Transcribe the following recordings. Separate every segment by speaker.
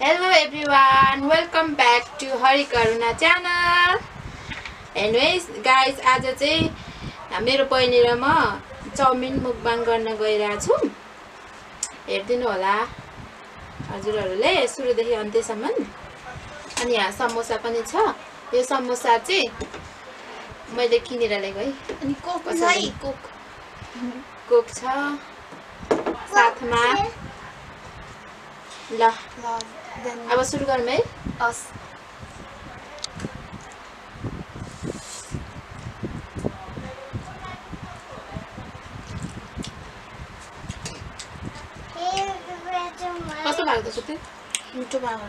Speaker 1: Hello everyone, welcome back to Hari Karuna channel. Anyways guys, आज चाहिँ मेरो बहिनी र म चाउमिन मुकबाङ गर्न गइरहेको छु। हेर्दिनु होला हजुरहरुले सुरुदेखि अन्त्यसम्म। अनि यहाँ समोसा पनि छ। यो समोसा चाहिँ मैले किनेर ल्याएको है। अनि कोक छ है, कोक छ साथमा। ल अब सुरु गरौँ है। कस्तो लाग्यो त सुते? मिठो भयो।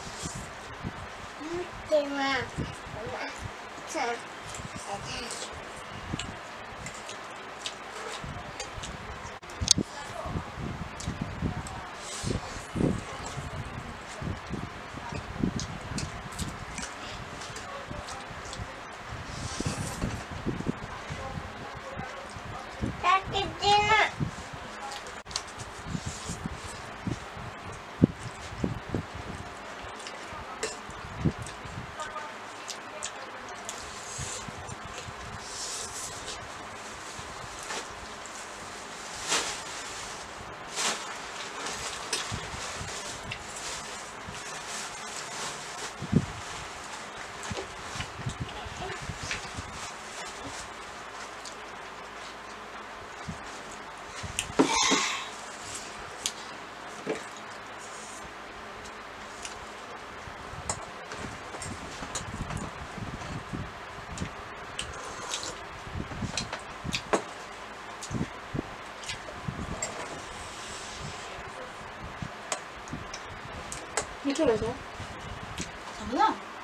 Speaker 1: मिठो रहेछ। समझा?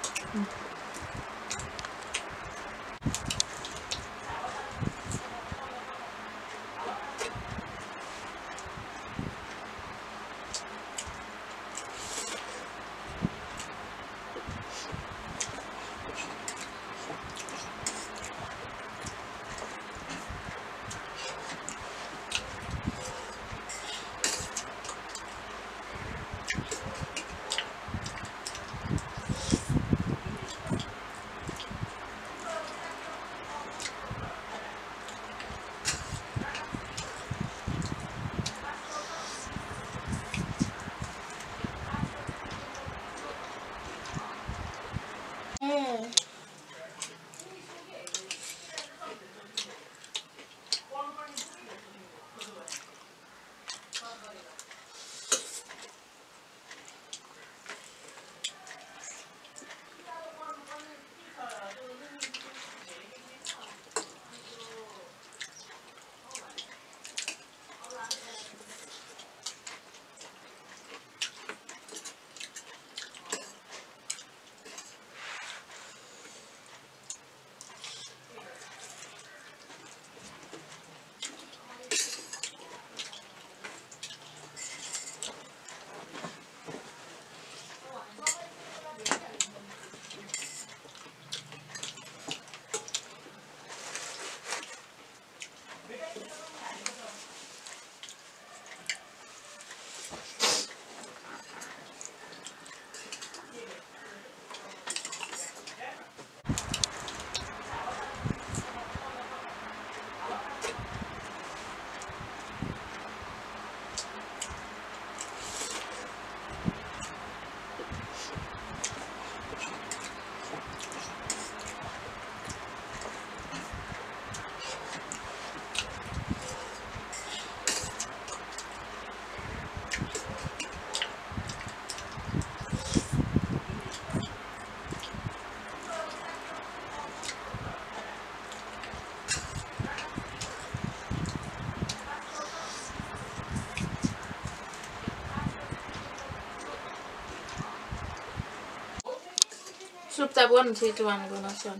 Speaker 1: Sup bukan sih cuman gue nasian.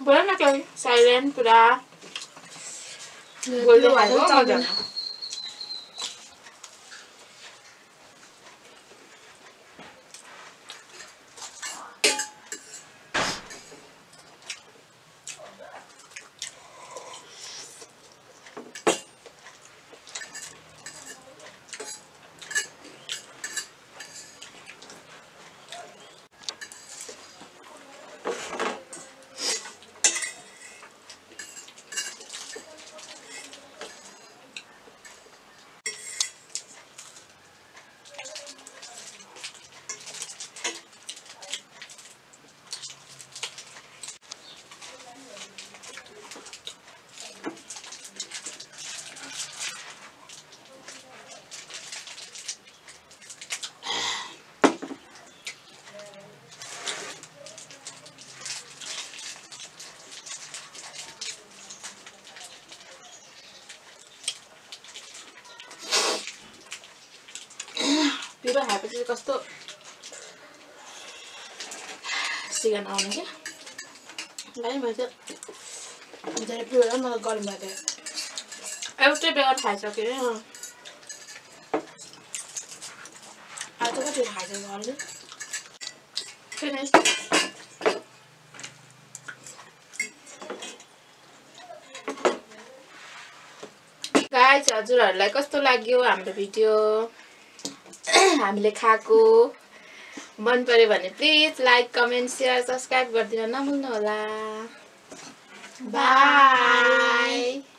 Speaker 1: बोल न केही साइलेन्ट पुरा बोल्दै खाएको मजा पिरो खाएपछि कस्तो सिगान आउने क्या गाई मैले धेरै पिरो मलाई गरम लाग्यो एउटै बेगर खाइसक्यो अरे आज कति खाइसक्यो घरले किन गाइस हजुरहरूलाई कस्तो लाग्यो हाम्रो भिडियो हामीले खाएको मन पर्यो भने please like comment share subscribe गरिदिन नभुल्नु होला बाइ